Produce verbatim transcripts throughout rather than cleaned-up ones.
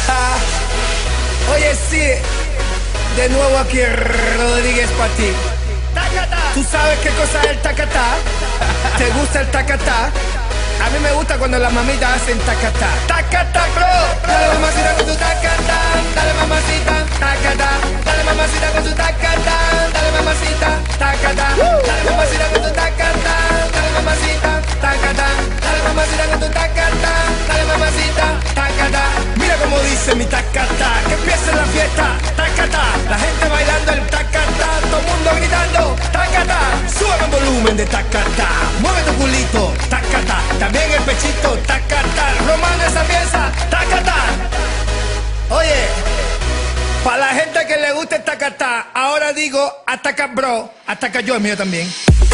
Oye, sí, de nuevo aquí Rodríguez para ti. ¿Tú sabes qué cosa es el tacatá? ¿Te gusta el tacatá? A mí me gusta cuando las mamitas hacen tacatá. Tacatá, bro. Dale mamacita con tu tacatá. Dale mamacita, tacatá. Dale mamacita con tu tacatá. Dale mamacita, tacatá. Dale mamacita con tu tacatá. Dale mamacita, tacatá. Dale mamacita con tu tacatá. Dale mamacita, tacatá. Mira cómo dice mi tacatá. Que empiece la fiesta, tacatá. La gente bailando el tacatá. Todo el mundo gritando, tacatá. Sube el volumen de tacatá. Mueve tu culito, tacatá. También el pechito, tacatá. Romano esa pieza, tacatá. Oye, para la gente que le gusta el tacatá, ahora digo ataca bro, ataca yo, el mío también.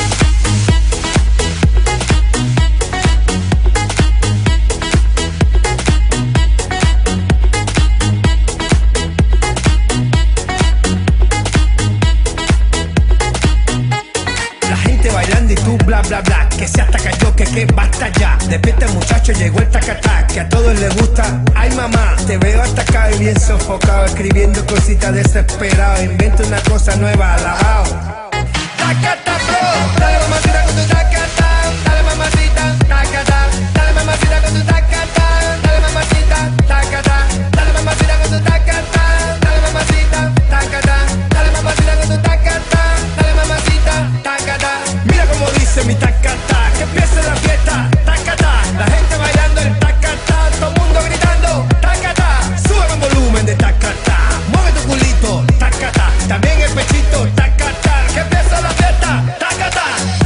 Bailando y tú bla bla bla, que se ataca yo, que que basta ya. Despierta muchacho, llegó el tacatá, que a todos les gusta. Ay mamá, te veo atacado y bien sofocado, escribiendo cositas desesperado. Invento una cosa nueva, alabao. Tacatá bro, dale mamacita con tu tacatá. Dale mamacita, tacatá. Dale mamacita con tu tacatá. Dale mamacita, tacatá. Dale mamacita con tu tacatá. Dale mamacita, tacatá. Dale mamacita con tu tacatá. Dale mamacita, tacatá. Mira como dice mi tacatá, que empiece la fiesta, tacatá. La gente bailando el tacatá, todo el mundo gritando, tacatá. Sube el volumen de tacatá, mueve tu culito, tacatá. También el pechito, tacatá. Que empiece la fiesta, tacatá.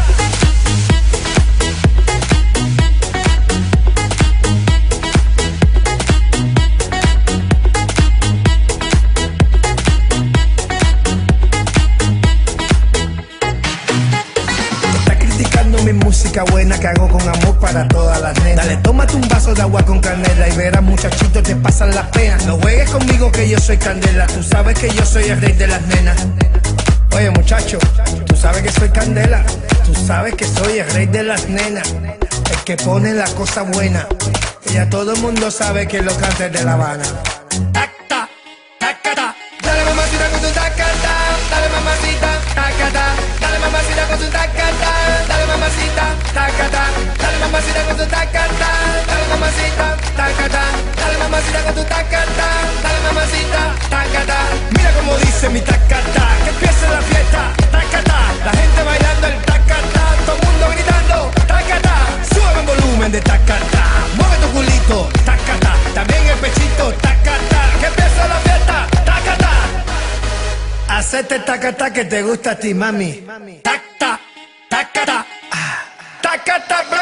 Mi música buena que hago con amor para todas las nenas. Dale, tómate un vaso de agua con canela y verás muchachitos te pasan las penas. No juegues conmigo que yo soy candela, tú sabes que yo soy el rey de las nenas. Oye muchacho, tú sabes que soy candela, tú sabes que soy el rey de las nenas, el que pone la cosa buena. Y ya todo el mundo sabe que lo canta de La Habana. Tacta, tacata, dale mamacita con tu tacata, dale mamacita, tacata, dale mamacita con tu tacata. Dale mamacita, tacatá. Dale mamacita con tu tacatá. Dale mamacita, tacatá. Dale mamacita con tu tacatá. Dale mamacita, tacatá. Mira como dice mi tacatá, que empiece la fiesta, tacatá. La gente bailando el tacatá, todo el mundo gritando, tacatá. Sube el volumen de tacatá, mueve tu culito, tacatá. También el pechito, tacatá. Que empiece la fiesta, tacatá. Hacete tacatá que te gusta a ti, mami. Tacatá. Tacatá, tacatá, bro.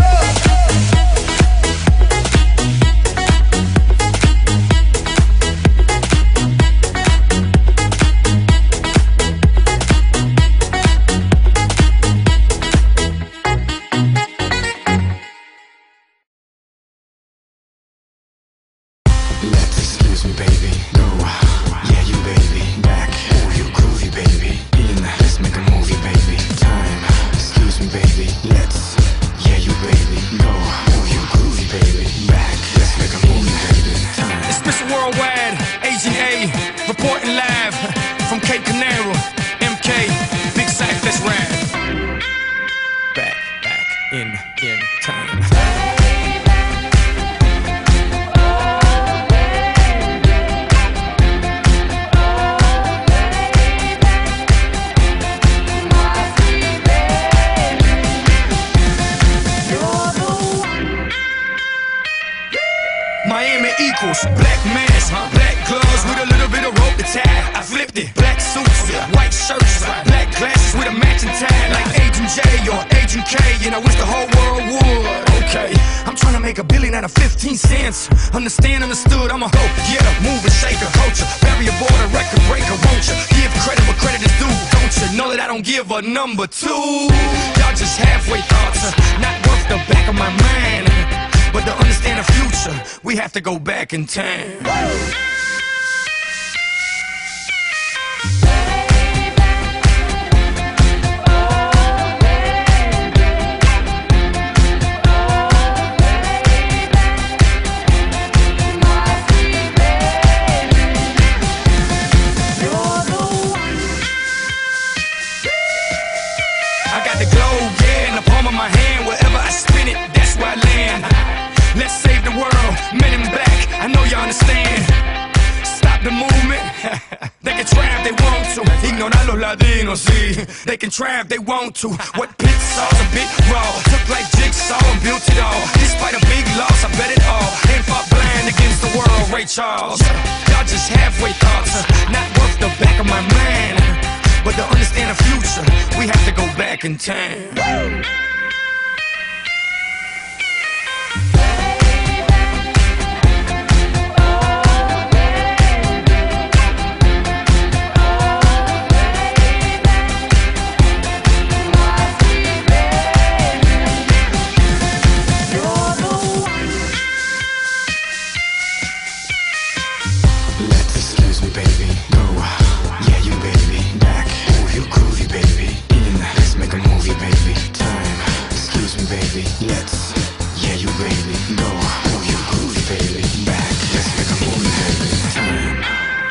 Let's excuse me, baby. No, yeah, you baby. Back, oh, you groovy, baby. In, let's make a movie, baby. Time, excuse me, baby. Let's, yeah, you baby. No, oh, you groovy, baby. Back, let's make a movie, baby. Time. It's Mister Worldwide, A G A, reporting live from Cape Canaveral. M K, Big Sack, let's ride. Back, back, in, in time. Miami equals black mask, black gloves with a little bit of rope to tie. I flipped it, black suits, white shirts, black glasses with a matching tie, like Agent J or Agent K, and I wish the whole world would. Okay, I'm trying to make a billion out of fifteen cents. Understand, understood, I'm a hoe, yeah, mover, shaker, culture, barrier border, record breaker, won't you? Give credit where credit is due, don't you? Know that I don't give a number two. Y'all just halfway thoughts, not worth the back of my mind. But to understand the future, we have to go back in time. understand. Stop the movement. They can try if they want to. Ignorar los latinos, sí. They can try if they want to. What Pit Saw's a bit raw. Took like Jigsaw and built it all. Despite a big loss, I bet it all. And fought blind against the world, Ray Charles. Y'all just halfway thoughts, not worth the back of my mind. But to understand the future, we have to go back in time. Let's, yeah you baby, go, oh you groovy baby, back, let's make a movie baby, time.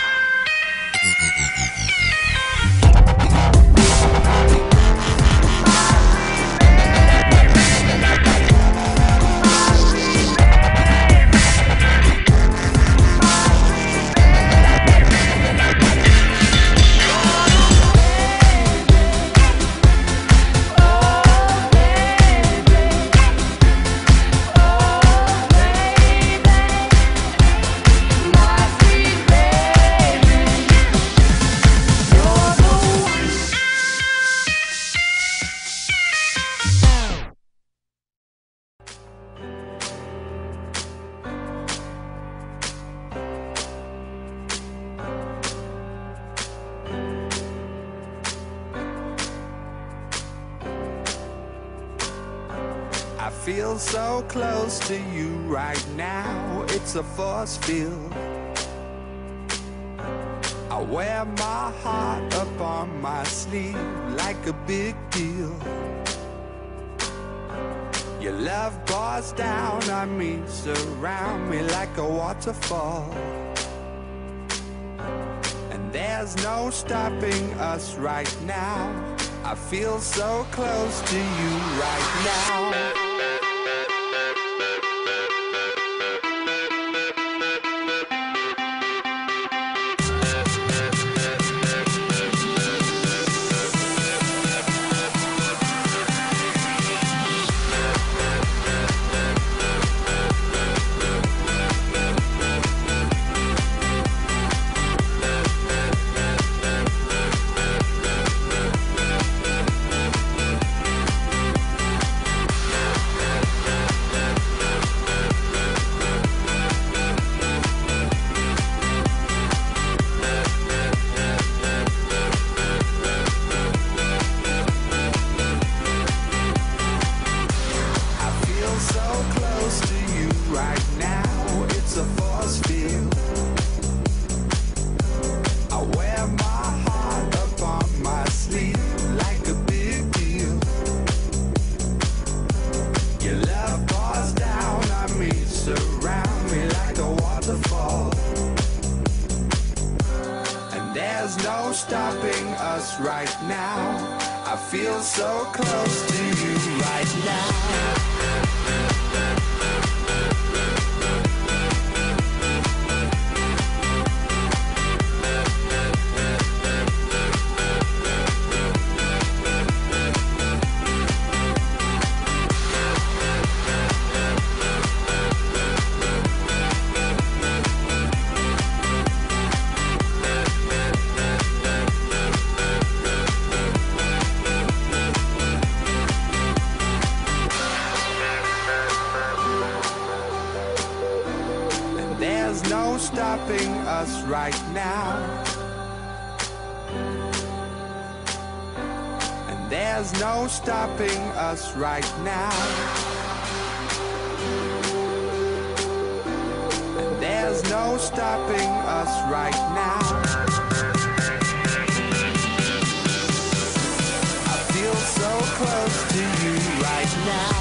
I feel so close to you right now, it's a force field. I wear my heart up on my sleeve like a big deal. Your love pours down on me, surround me like a waterfall. And there's no stopping us right now. I feel so close to you right now. Stopping us right now. I feel so close to you right now. There's no stopping us right now. And there's no stopping us right now. And there's no stopping us right now. I feel so close to you right now.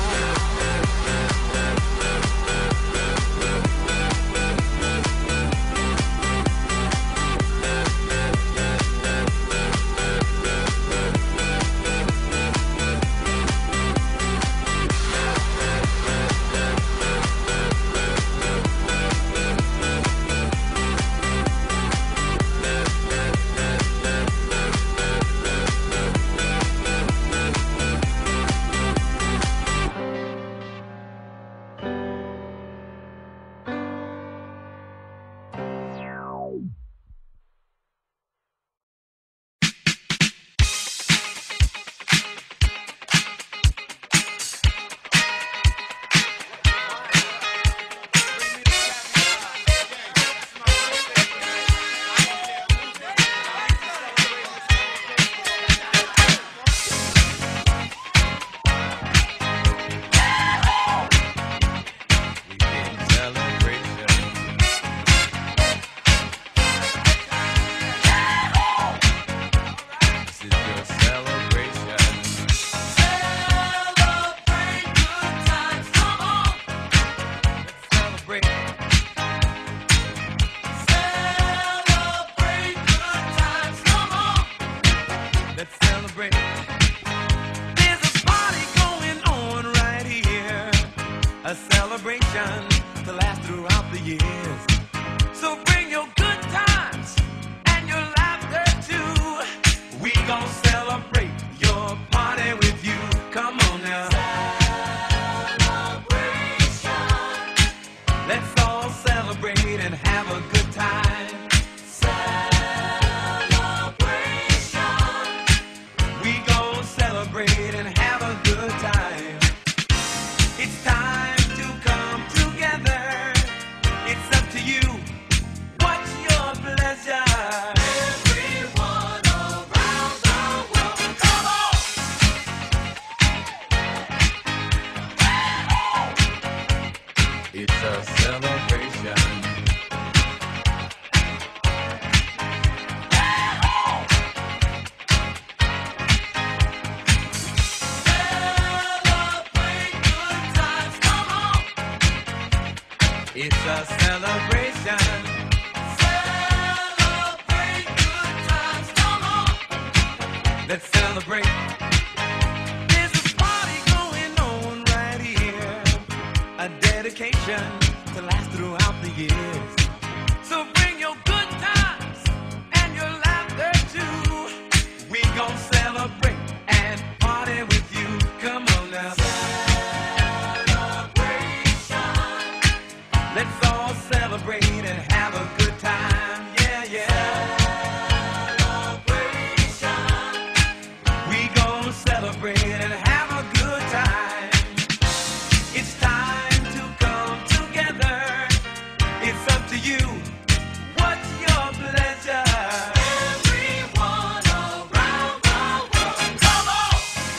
and have a good time. Celebration. We gon' celebrate and have a good time. It's time to come together. It's up to you. What's your pleasure? Everyone around the world, come on! It's a celebration. Celebrate good times, come on! It's a celebration. Celebrate good times, come on! Let's celebrate. There's a party going on right here. A dedication to last throughout the years. So bring your good times and your laughter too. We gon' celebrate and party with you. Come on now. Celebration. Let's all celebrate and have a good time. Yeah, yeah. Celebration. We gon' celebrate and have a good time. It's time to come together. It's up to you. What's your pleasure? Everyone around the world, come on!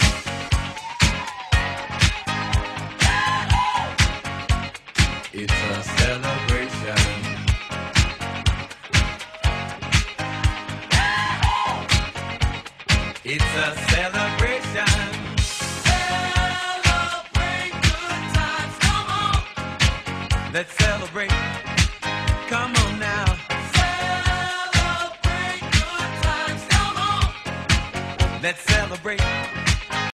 It's a celebration. It's a celebration. Celebrate good times, come on! Let's celebrate. Come on now. Celebrate good times, come on! Let's celebrate.